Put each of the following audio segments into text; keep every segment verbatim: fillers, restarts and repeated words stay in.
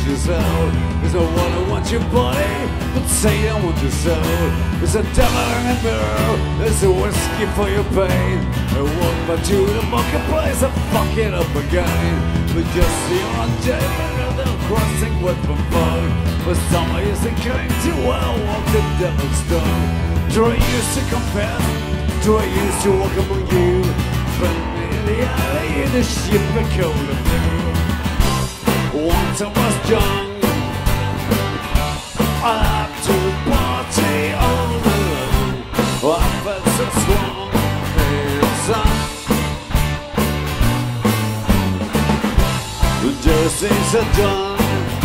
your soul. There's no one who wants your body, but Satan wants your soul. There's a devil in the mirror, there's a whiskey for your pain. I walk back to the marketplace and fuck it up again. But just see on David and they're crossing with the phone. But somebody isn't going to well walk the devil's stone. Do I used to confess? Do I used to walk among you? But in the alley in the ship of cold and blue. Once I was young, I had to party all alone. I felt so strong, hands up. The jerseys are done.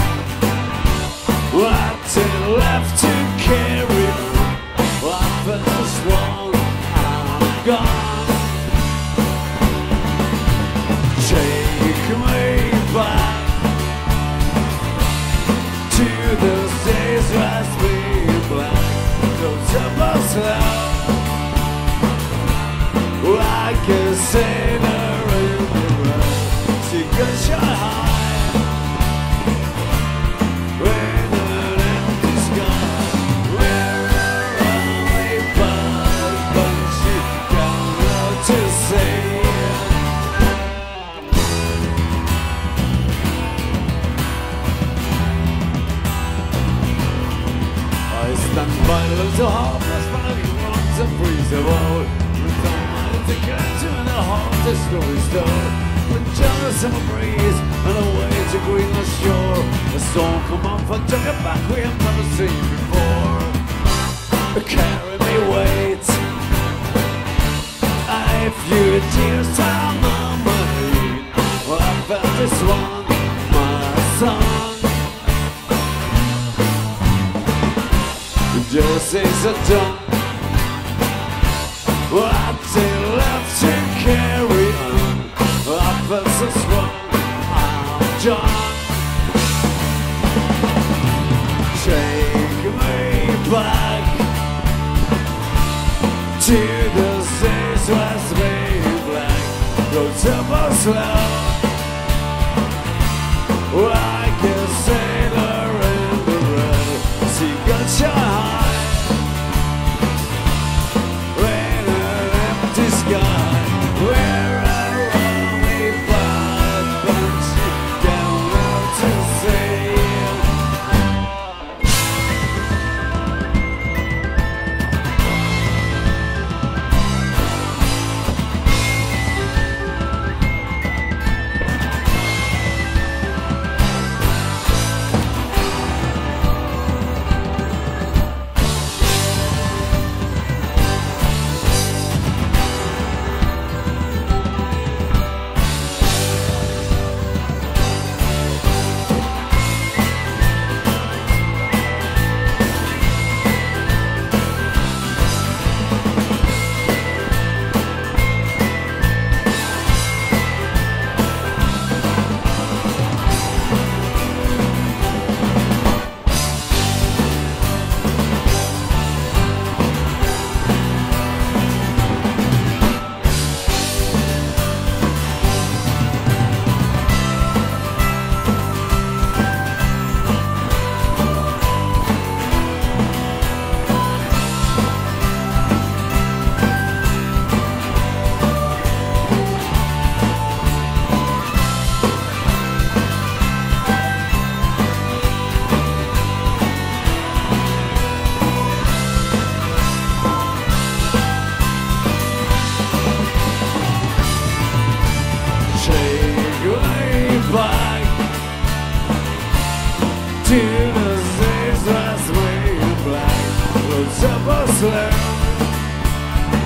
Nothing left to carry on. I felt so strong, I'm gone. Take me back to those days last being black. Don't tell myself like a sailor in the road. She got shot high with an empty sky. We're only buzz, but she got no to say. Stand by the little harmless one of you wants to freeze the road. With no mind to get to the heart the story's told. With jealous summer breeze and away to Greenland shore. A storm come up and took it back we have never seen before. Carry me weight. If you tears down on my head, well, I felt this one, my son. Jerseys are done. Nothing left to carry on. I felt so strong, I'm done. Take me back to the days last being black. Go tempo slow, like a sailor in the road. See, got your heart.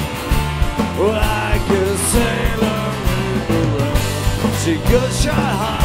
Like a sailor in the road, she goes shy high.